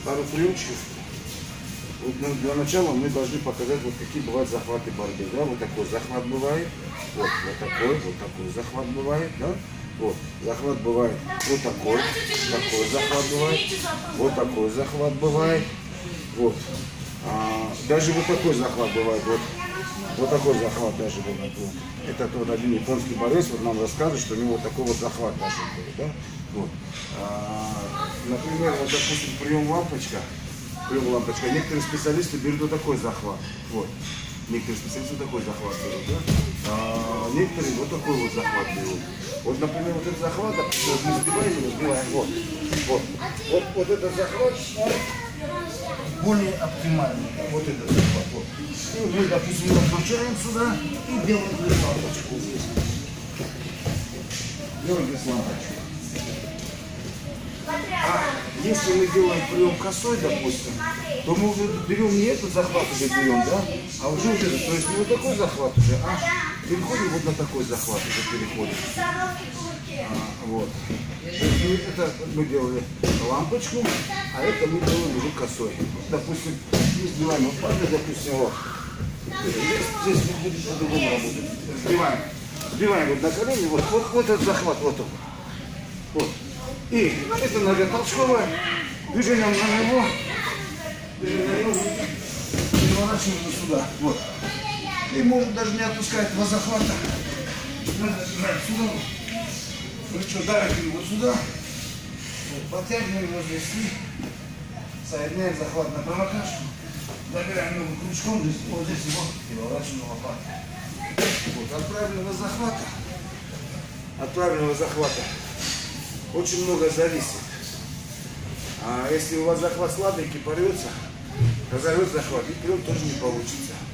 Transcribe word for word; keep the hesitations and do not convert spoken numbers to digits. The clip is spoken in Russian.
пару приемчиков. Вот для начала мы должны показать, вот какие бывают захваты борьбы. Да? Вот такой захват бывает, вот, вот такой, вот такой захват бывает, да? Вот, захват бывает вот такой, такой захват бывает, вот такой захват бывает, вот. А, даже вот такой захват бывает, вот, вот такой захват даже бывает. Вот. Это тот один японский борец, вот нам рассказывает, что у него вот такой вот захват даже был, да? Вот. А, например, вот, допустим, прием лампочка, прием лампочка, некоторые специалисты берут вот такой захват, вот. Некоторые специалисты вот такой захват берут, да? А, некоторые вот такой вот захват берут. Вот, например, вот этот захват, вот мы сбиваем его, сбиваем, вот, вот, вот, вот этот захват, более оптимальный, вот этот захват, вот. И мы, допустим, его включаем сюда и делаем здесь лампочку здесь. Делаем здесь лампочку. А если мы делаем прием косой, допустим, то мы уже берем не этот захват уже берем, да, а уже вот этот, то есть не вот такой захват уже, а переходим вот на такой захват уже переходим. А, вот. Это мы делали лампочку, а это мы делаем уже косой. Допустим, здесь сбиваем вот падает, допустим, вот. Здесь, здесь будет по-другому работать. Сбиваем. Сбиваем вот на колени, вот, вот, вот этот захват, вот он. Вот. И это нога толчковая, движением на него, переворачиваем сюда, вот. И может даже не отпускать два захвата. Надо держать сюда, плечо давим вот сюда, вот, подтягиваем его здесь и соединяем захват на промокашку, добираем ногу крючком, здесь, вот здесь его переворачиваем лопатой. Вот, от правильного захвата, от правильного захвата очень много зависит. А если у вас захват слабенький, порвется, разорвет захват, и прием тоже не получится.